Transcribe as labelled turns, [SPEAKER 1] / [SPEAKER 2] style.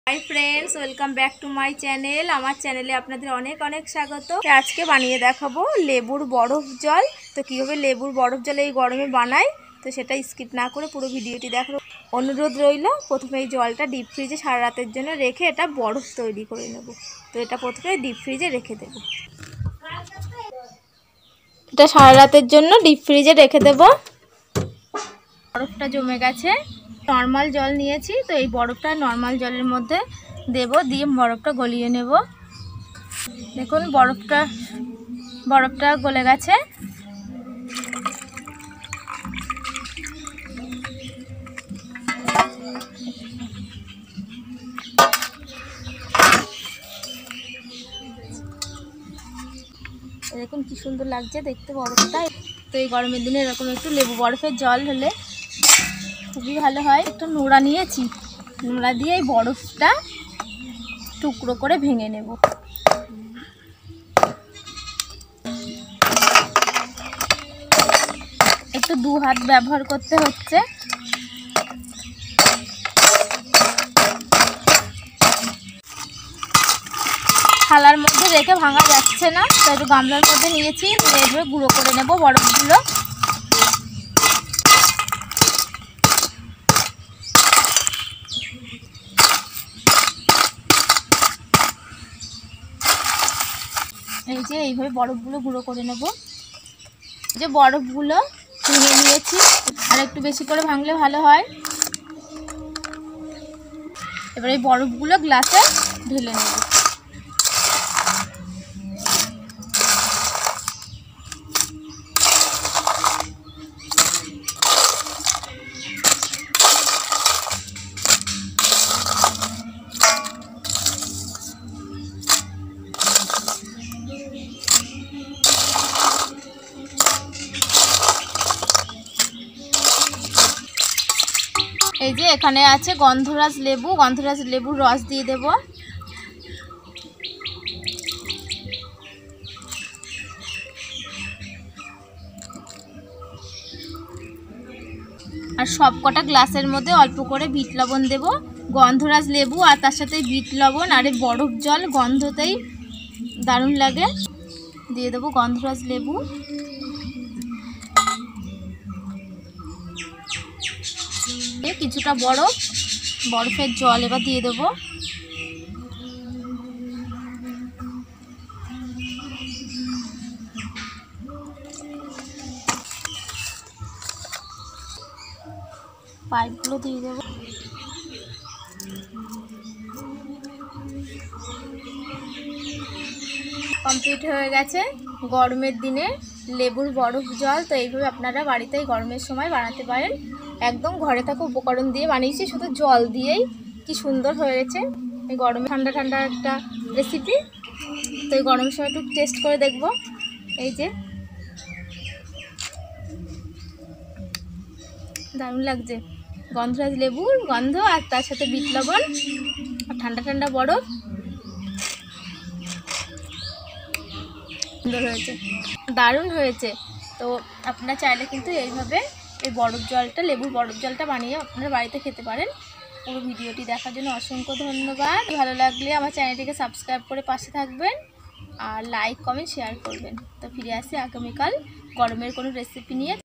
[SPEAKER 1] High friends welcome back to my channel. आमार चैनेले आपनादेर अनेक अनेक स्वागत। आज के बानिये देखाबो लेबुर बरफ जल। तो किभाबे लेबुर बरफ जल এই গরমে বানাই तो সেটা স্কিপ না করে পুরো ভিডিওটি দেখো। অনুরোধ রইল প্রথমে এই জলটা ডিপ ফ্রিজে সারা রাতের জন্য রেখে এটা বরফ তৈরি করে নেব। তো এটা প্রথমে ডিপ ফ্রিজে রেখে দেব। এটা সারা রাতের জন্য ডিপ ফ্রিজে রেখে দেব। বরফটা জমে গেছে। নরমাল জল নিয়েছি তো এই বরফটা নরমাল জলের মধ্যে দেব, দিয়ে বরফটা গলিয়ে নেব। দেখুন বরফটা গলে গেছে। দেখুন কি সুন্দর লাগছে দেখতে বরফটা। তো এই গরমের দিনে এরকম একটু লেবু বরফের জল হলে খুবই ভালো হয়। একটু নোড়া নিয়েছি, নোড়া দিয়ে এই বরফটা টুকরো করে ভেঙে নেব। একটু দু হাত ব্যবহার করতে হচ্ছে। থালার মধ্যে রেখে ভাঙা যাচ্ছে না, তাই একটু গামলার মধ্যে নিয়েছি, এভাবে গুঁড়ো করে নেব বরফগুলো। এই যে এইভাবে বরফগুলো গুঁড়ো করে নেব। যে বরফগুলো ভেঙে নিয়েছি, আর একটু বেশি করে ভাঙলে ভালো হয়। এবার এই বরফগুলো গ্লাসে ঢেলে নেব। এই যে এখানে আছে গন্ধরাজ লেবুর রস দিয়ে দেব। আর সব কটা গ্লাসের মধ্যে অল্প করে বিট লবণ দেব। গন্ধরাজ লেবু আর তার সাথে বিট লবণ আর এই বরফ জল গন্ধতেই দারুণ লাগে। দিয়ে দেবো গন্ধরাজ লেবু। কিছুটা বরফের জল এবার দিয়ে দেবো। পাইপগুলো দিয়ে দেবো। কমপ্লিট হয়ে গেছে গরমের দিনে লেবুর বরফ জল। তো এইভাবে আপনারা বাড়িতে গরমের সময় বানাতে পারেন। একদম ঘরে থাকা উপকরণ দিয়ে বানিয়েছি, শুধু জল দিয়েই কি সুন্দর হয়েছে। এই গরমে ঠান্ডা ঠান্ডা একটা রেসিপি। তো এই গরমের সময় একটু টেস্ট করে দেখব। এই যে দারুণ লাগছে, গন্ধরাজ লেবুর গন্ধ আর তার সাথে বিট লবণ আর ঠান্ডা ঠান্ডা বরফ। সুন্দর হয়েছে, দারুণ হয়েছে। তো আপনারা চাইলে কিন্তু এইভাবে এই লেবুর বরফ জলটা বানিয়ে আপনারা বাড়িতে খেতে পারেন। পুরো ভিডিওটি দেখার জন্য অসংখ্য ধন্যবাদ। ভালো লাগলে আমার চ্যানেলটিকে সাবস্ক্রাইব করে পাশে থাকবেন আর লাইক কমেন্ট শেয়ার করবেন। তো ফিরে আসি আগামীকাল গরমের কোনো রেসিপি নিয়ে।